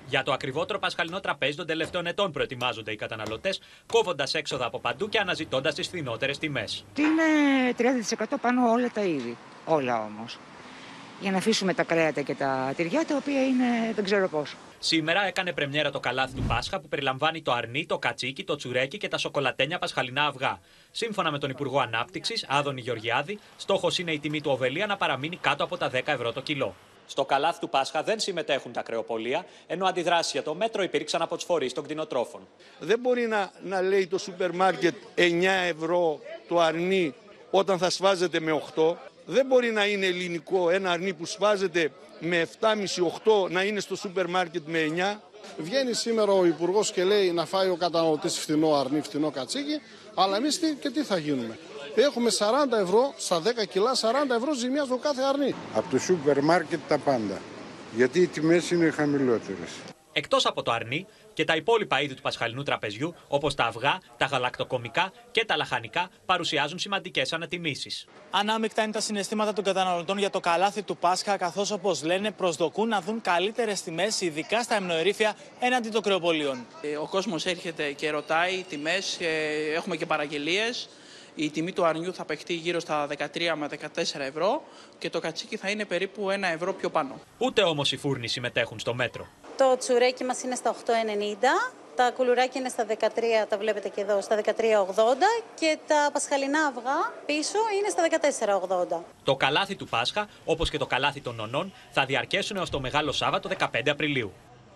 Για το ακριβότερο πασχαλινό τραπέζι των τελευταίων ετών προετοιμάζονται οι καταναλωτές, κόβοντας έξοδα από παντού και αναζητώντας τις φθηνότερες τιμές. Είναι 30% πάνω όλα τα είδη. Όλα όμως. Για να αφήσουμε τα κρέατα και τα τυριά, τα οποία είναι δεν ξέρω πόσο. Σήμερα έκανε πρεμιέρα το καλάθι του Πάσχα που περιλαμβάνει το αρνί, το κατσίκι, το τσουρέκι και τα σοκολατένια πασχαλινά αυγά. Σύμφωνα με τον Υπουργό Ανάπτυξης, Άδωνη Γεωργιάδη, στόχος είναι η τιμή του οβελία να παραμείνει κάτω από τα 10 ευρώ το κιλό. Στο καλάθι του Πάσχα δεν συμμετέχουν τα κρεοπολία, ενώ αντιδράσεις για το μέτρο υπήρξαν από τους φορείς των κτηνοτρόφων. Δεν μπορεί να λέει το σούπερ μάρκετ 9 ευρώ το αρνί όταν θα σφάζεται με 8. Δεν μπορεί να είναι ελληνικό ένα αρνί που σφάζεται με 7,5-8 να είναι στο σούπερ μάρκετ με 9. Βγαίνει σήμερα ο Υπουργός και λέει να φάει ο καταναλωτής φθηνό αρνί, φθηνό κατσίκι, αλλά εμείς τι θα γίνουμε? Έχουμε 40 ευρώ στα 10 κιλά, 40 ευρώ ζημιά στο κάθε αρνί. Από το σούπερ μάρκετ τα πάντα, γιατί οι τιμές είναι χαμηλότερες. Εκτός από το αρνί και τα υπόλοιπα είδη του πασχαλινού τραπεζιού, όπως τα αυγά, τα γαλακτοκομικά και τα λαχανικά, παρουσιάζουν σημαντικές ανατιμήσεις. Ανάμεικτα είναι τα συναισθήματα των καταναλωτών για το καλάθι του Πάσχα, καθώς, όπως λένε, προσδοκούν να δουν καλύτερες τιμές, ειδικά στα εμνοερήφια έναντι των κρεοπολίων. Ο κόσμος έρχεται και ρωτάει τιμές, έχουμε και παραγγελίες. Η τιμή του αρνιού θα παιχτεί γύρω στα 13 με 14 ευρώ και το κατσίκι θα είναι περίπου 1 ευρώ πιο πάνω. Ούτε όμως οι φούρνοι συμμετέχουν στο μέτρο. Το τσουρέκι μας είναι στα 8,90, τα κουλουράκια είναι στα 13, τα βλέπετε και εδώ, στα 13,80 και τα πασχαλινά αυγά πίσω είναι στα 14,80. Το καλάθι του Πάσχα, όπως και το καλάθι των νονών, θα διαρκέσουν έως το Μεγάλο Σάββατο 15 Απριλίου.